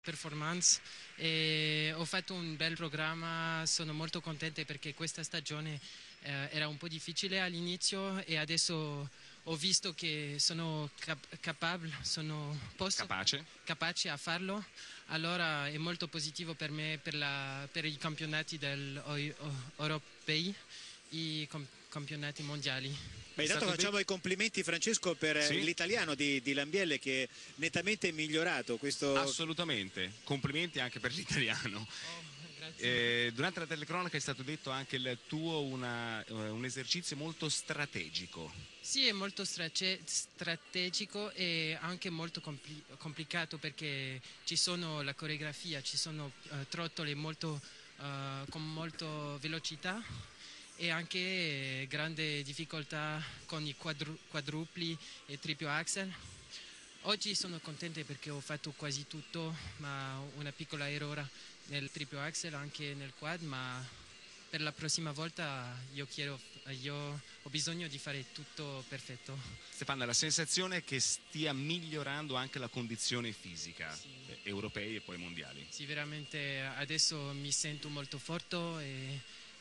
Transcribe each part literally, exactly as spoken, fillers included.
performance e ho fatto un bel programma, sono molto contenta perché questa stagione eh, era un po' difficile all'inizio e adesso ho visto che sono cap capabile, sono posso, Capace. capace a farlo, allora è molto positivo per me per, la, per i campionati del, o, o, europei, i com campionati mondiali. Beh, intanto facciamo i complimenti, Francesco, per sì? l'italiano di, di Lambielle che è nettamente migliorato. Questo... Assolutamente, complimenti anche per l'italiano. Oh, eh, durante la telecronaca è stato detto anche il tuo una, uh, un esercizio molto strategico. Sì, è molto strategico e anche molto compli complicato perché ci sono la coreografia, ci sono uh, trottole molto, uh, con molta velocità e anche grande difficoltà con i quadru quadrupli e triplo axel. Oggi sono contenta perché ho fatto quasi tutto, ma una piccola errore nel triplo axel, anche nel quad, ma per la prossima volta io, chiedo, io ho bisogno di fare tutto perfetto. Stefano, la sensazione è che stia migliorando anche la condizione fisica, sì. eh, europei e poi mondiali. Sì, veramente adesso mi sento molto forte e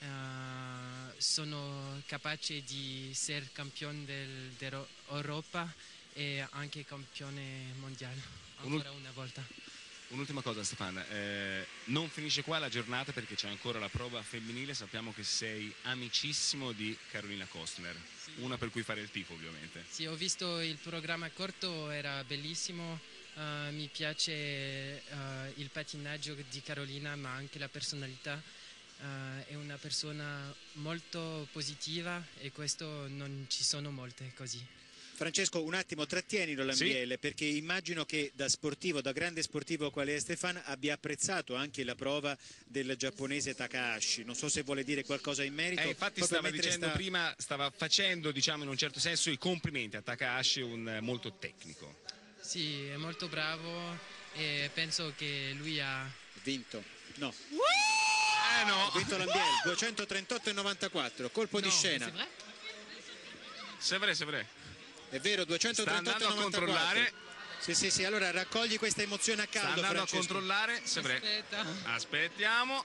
uh, sono capace di essere campione del, dell'Europa e anche campione mondiale, ancora una volta. Un'ultima cosa, Stefano, eh, non finisce qua la giornata perché c'è ancora la prova femminile. Sappiamo che sei amicissimo di Carolina Kostner, sì. Una per cui fare il tifo ovviamente. Sì, ho visto il programma corto, era bellissimo, uh, mi piace uh, il pattinaggio di Carolina ma anche la personalità, uh, è una persona molto positiva e questo non ci sono molte così. Francesco, un attimo, trattienilo Lambielle, sì. Perché immagino che da sportivo, da grande sportivo quale è Stefano, abbia apprezzato anche la prova del giapponese Takahashi. Non so se vuole dire qualcosa in merito. Eh, infatti stava dicendo sta... prima, stava facendo, diciamo in un certo senso, i complimenti a Takahashi, un molto tecnico. Sì, è molto bravo e penso che lui ha vinto. No. Eh no. Ha vinto Lambielle, duecentotrentotto e novantaquattro, colpo no, di scena. C'est vrai, c'est vrai. È vero, duecentotrentotto e novantaquattro. Sta andando a controllare. Sì, sì, sì, allora raccogli questa emozione a caldo, Sta andando Francesco. a controllare. Aspetta. Aspettiamo.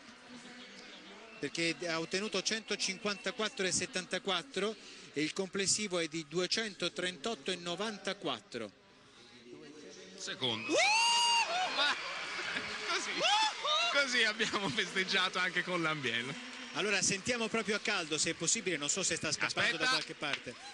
Perché ha ottenuto centocinquantaquattro e settantaquattro e il complessivo è di duecentotrentotto e novantaquattro. Secondo. Ma così, così abbiamo festeggiato anche con Lambielle. Allora sentiamo proprio a caldo, se è possibile, non so se sta scappando Aspetta. da qualche parte.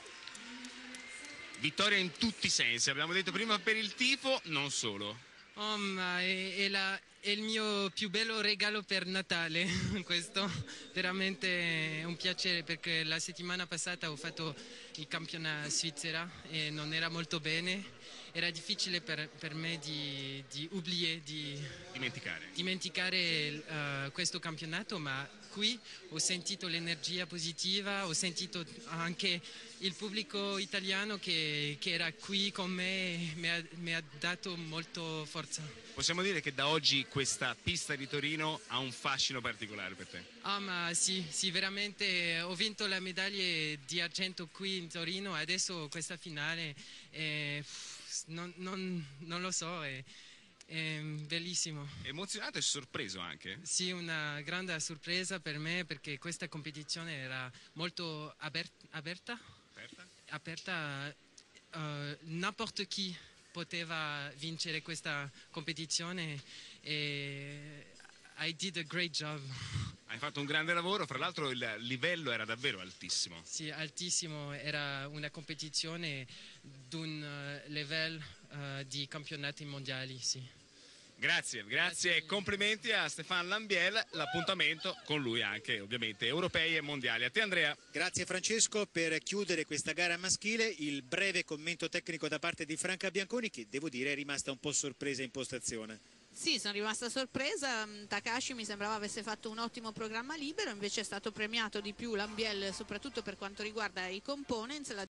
Vittoria in tutti i sensi, abbiamo detto prima per il tifo, non solo. Oh, ma è, è, la, è il mio più bello regalo per Natale, questo veramente è un piacere perché la settimana passata ho fatto il campionato svizzera e non era molto bene, era difficile per, per me di, di oublier, di dimenticare, dimenticare uh, questo campionato, ma qui ho sentito l'energia positiva, ho sentito anche il pubblico italiano che, che era qui con me, mi ha, mi ha dato molto forza. Possiamo dire che da oggi questa pista di Torino ha un fascino particolare per te? Ah, ma sì, sì, veramente ho vinto la medaglia di argento qui in Torino, adesso questa finale eh, non, non, non lo so, è, è bellissimo. Emozionato e sorpreso anche? Sì, una grande sorpresa per me perché questa competizione era molto aperta, aperta, aperta? aperta uh, n'importe chi poteva vincere questa competizione e I did a great job. Hai fatto un grande lavoro, fra l'altro il livello era davvero altissimo. Sì, altissimo, era una competizione di un uh, livello uh, di campionati mondiali, sì. Grazie, grazie e complimenti a Stefano Lambielle, l'appuntamento con lui anche ovviamente europei e mondiali. A te Andrea. Grazie Francesco, per chiudere questa gara maschile il breve commento tecnico da parte di Franca Bianconi che devo dire è rimasta un po' sorpresa in postazione. Sì, sono rimasta sorpresa, Takahashi mi sembrava avesse fatto un ottimo programma libero, invece è stato premiato di più Lambielle soprattutto per quanto riguarda i components. La